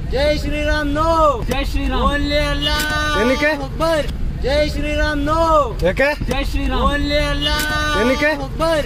जय श्री राम नो जय श्री राम बोले अल्लाह अकबर जय श्री राम नो जय श्री राम बोले अल्लाह अकबर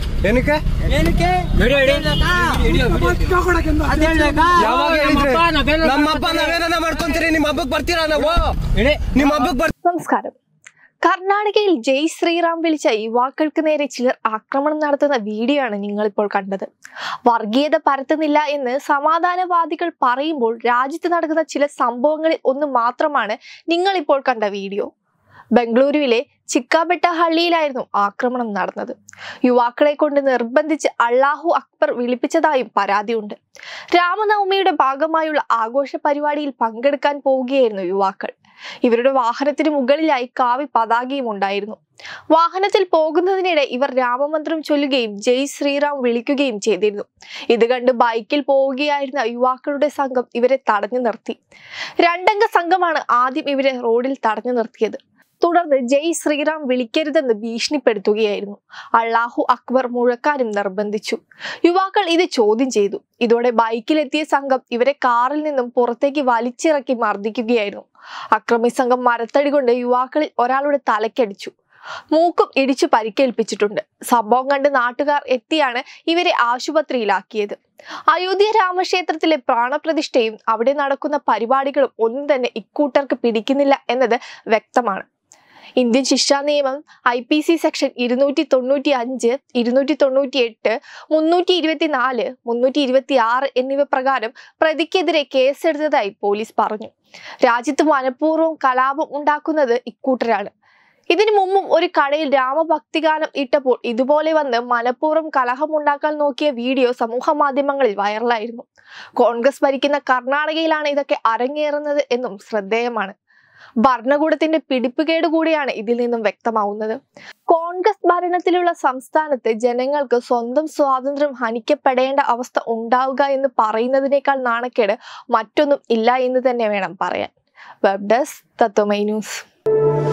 നമസ്കാരം. കർണാടകയിൽ ജയ് ശ്രീറാം വിളിച്ച യുവാക്കൾക്ക് നേരെ ചിലർ ആക്രമണം നടത്തുന്ന വീഡിയോ ആണ് നിങ്ങളിപ്പോൾ കണ്ടത്. വർഗീയത പരത്തുന്നില്ല എന്ന് സമാധാനവാദികൾ പറയുമ്പോൾ രാജ്യത്ത് നടക്കുന്ന ചില സംഭവങ്ങളിൽ ഒന്ന് മാത്രമാണ് നിങ്ങളിപ്പോൾ കണ്ട വീഡിയോ. ബംഗളൂരുവിലെ ചിക്കാബെട്ടഹള്ളിയിലായിരുന്നു ആക്രമണം നടന്നത്. യുവാക്കളെ കൊണ്ട് നിർബന്ധിച്ച് അല്ലാഹു അക്ബർ വിളിപ്പിച്ചതായും പരാതിയുണ്ട്. രാമനവമിയുടെ ഭാഗമായുള്ള ആഘോഷ പരിപാടിയിൽ പങ്കെടുക്കാൻ പോവുകയായിരുന്നു യുവാക്കൾ. ഇവരുടെ വാഹനത്തിന് മുകളിലായി കാവി പതാകയും ഉണ്ടായിരുന്നു. വാഹനത്തിൽ പോകുന്നതിനിടെ ഇവർ രാമമന്ത്രം ചൊല്ലുകയും ജയ് ശ്രീറാം വിളിക്കുകയും ചെയ്തിരുന്നു. ഇത് കണ്ട് ബൈക്കിൽ പോവുകയായിരുന്ന യുവാക്കളുടെ സംഘം ഇവരെ തടഞ്ഞു നിർത്തി. രണ്ടംഗ സംഘമാണ് ആദ്യം ഇവരെ റോഡിൽ തടഞ്ഞു നിർത്തിയത്. തുടർന്ന് ജയ് ശ്രീറാം വിളിക്കരുതെന്ന് ഭീഷണിപ്പെടുത്തുകയായിരുന്നു. അല്ലാഹു അക്ബർ മുഴക്കാനും നിർബന്ധിച്ചു. യുവാക്കൾ ഇത് ചോദ്യം ചെയ്തു. ഇതോടെ ബൈക്കിലെത്തിയ സംഘം ഇവരെ കാറിൽ നിന്നും പുറത്തേക്ക് വലിച്ചിറക്കി മർദ്ദിക്കുകയായിരുന്നു. അക്രമി സംഘം മരത്തടി കൊണ്ട് യുവാക്കളിൽ ഒരാളുടെ തലക്കടിച്ചു. മൂക്കും ഇടിച്ചു പരിക്കേൽപ്പിച്ചിട്ടുണ്ട്. സംഭവം കണ്ട് നാട്ടുകാർ എത്തിയാണ് ഇവരെ ആശുപത്രിയിലാക്കിയത്. അയോധ്യ രാമക്ഷേത്രത്തിലെ പ്രാണപ്രതിഷ്ഠയും അവിടെ നടക്കുന്ന പരിപാടികളും ഒന്നും തന്നെ ഇക്കൂട്ടർക്ക് പിടിക്കുന്നില്ല എന്നത് വ്യക്തമാണ്. ഇന്ത്യൻ ശിക്ഷാ നിയമം IPC സെക്ഷൻ 295, 298, 324, 326 എന്നിവ പ്രകാരം പ്രതിക്കെതിരെ കേസെടുത്തതായി പോലീസ് പറഞ്ഞു. രാജ്യത്ത് മനഃപൂർവ്വം കലാപം ഉണ്ടാക്കുന്നത് ഇക്കൂട്ടരാണ്. ഇതിനു മുമ്പും ഒരു കടയിൽ രാമഭക്തിഗാനം ഇട്ടപ്പോൾ ഇതുപോലെ വന്ന് മനഃപൂർവ്വം കലഹമുണ്ടാക്കാൻ നോക്കിയ വീഡിയോ സമൂഹ മാധ്യമങ്ങളിൽ വൈറലായിരുന്നു. കോൺഗ്രസ് ഭരിക്കുന്ന കർണാടകയിലാണ് ഇതൊക്കെ അരങ്ങേറുന്നത് എന്നും ശ്രദ്ധേയമാണ്. ഭരണകൂടത്തിന്റെ പിടിപ്പുകേട് കൂടിയാണ് ഇതിൽ നിന്നും വ്യക്തമാവുന്നത്. കോൺഗ്രസ് ഭരണത്തിലുള്ള സംസ്ഥാനത്ത് ജനങ്ങൾക്ക് സ്വന്തം സ്വാതന്ത്ര്യം ഹനിക്കപ്പെടേണ്ട അവസ്ഥ ഉണ്ടാവുക എന്ന് പറയുന്നതിനേക്കാൾ നാണക്കേട് മറ്റൊന്നും ഇല്ല എന്ന് തന്നെ വേണം പറയാൻ. Web desk Tatwamayi news.